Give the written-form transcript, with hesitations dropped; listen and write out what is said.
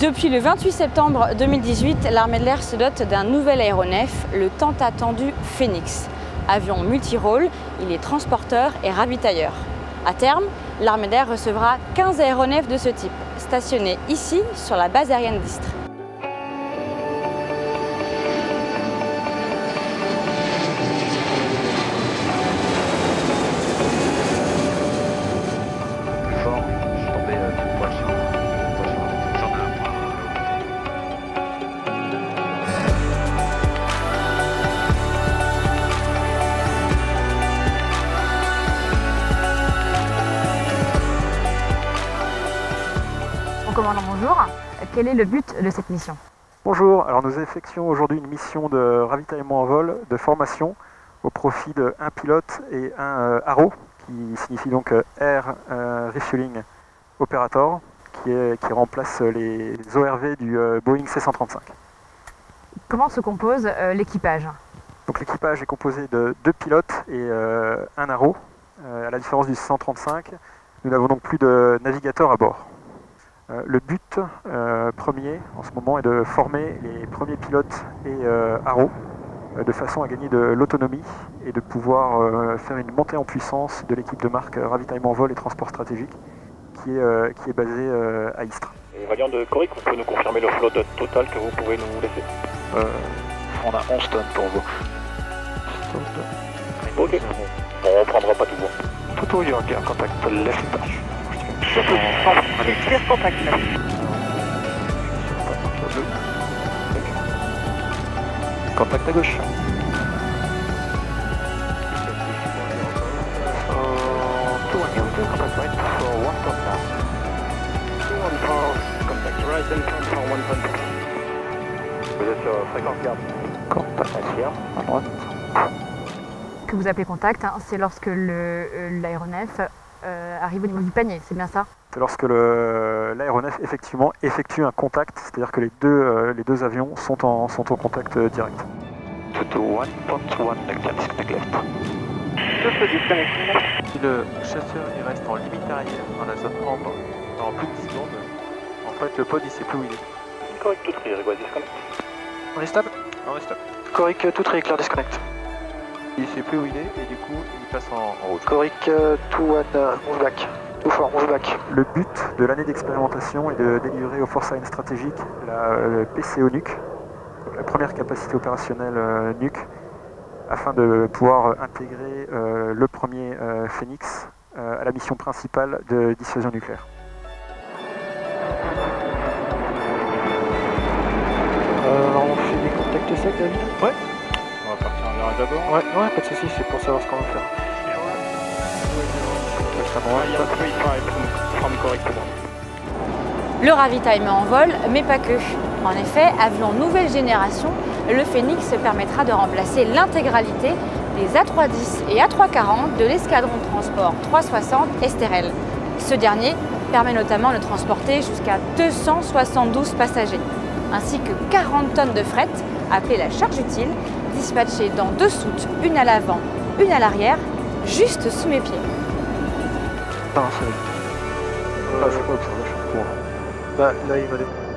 Depuis le 28 septembre 2018, l'armée de l'air se dote d'un nouvel aéronef, le tant attendu Phénix. Avion multirôle, il est transporteur et ravitailleur. À terme, l'armée de l'air recevra 15 aéronefs de ce type, stationnés ici sur la base aérienne d'Istres. Mon commandant, bonjour. Quel est le but de cette mission? Bonjour, alors nous effectuons aujourd'hui une mission de ravitaillement en vol, de formation, au profit d'un pilote et un ARO, qui signifie donc Air Refueling Operator, qui remplace les ORV du Boeing C-135. Comment se compose l'équipage? Donc l'équipage est composé de 2 pilotes et un ARO. À la différence du C-135, nous n'avons donc plus de navigateur à bord. Le but premier en ce moment est de former les premiers pilotes et ARO de façon à gagner de l'autonomie et de pouvoir faire une montée en puissance de l'équipe de marque ravitaillement vol et transport stratégique qui est basée à Istres. Valiant de Coric, vous pouvez nous confirmer le flotte total que vous pouvez nous laisser? On a 11 tonnes pour vous. Ok, on prendra pas tout bon. Toto, il y aura un contact left. Allez, clear contact left. Contact à gauche. Contact right for 1 ton now. 214, contact right and turn for 1 ton. Vous êtes sur fréquence garde. Contact à droite. Que vous appelez contact, hein, c'est lorsque l'aéronef arrive au niveau du panier, c'est bien ça? C'est lorsque l'aéronef effectivement effectue un contact, c'est-à-dire que les deux avions sont en contact direct. Toto 1.1, disconnect left. Si le chasseur il reste en limite arrière dans la zone ambre dans plus de 10 secondes, en fait le pod il sait plus où il est. Correct, tout clear, request disconnect. On est stable? On est stop. Coric, tout très clair, disconnect. Il sait plus où il est et du coup il passe en rouge. Coric, tout one, move back. Tout fort, move back. Le but de l'année d'expérimentation est de délivrer aux forces aériennes stratégiques la PCO NUC, la première capacité opérationnelle NUC, afin de pouvoir intégrer le premier Phénix à la mission principale de dissuasion nucléaire. On fait des contacts secs, David? Ouais. On va partir en virage d'abord. Ouais, pas de soucis, c'est pour savoir ce qu'on va faire. Le ravitaillement en vol, mais pas que. En effet, avion nouvelle génération, le Phénix permettra de remplacer l'intégralité des A310 et A340 de l'escadron de transport 360 Esterel. Ce dernier permet notamment de transporter jusqu'à 272 passagers, ainsi que 40 tonnes de fret, appelée la charge utile, dispatchée dans 2 soutes, une à l'avant, une à l'arrière, juste sous mes pieds. Ah, c'est vrai. C'est pas observation. Bah, là, il va aller.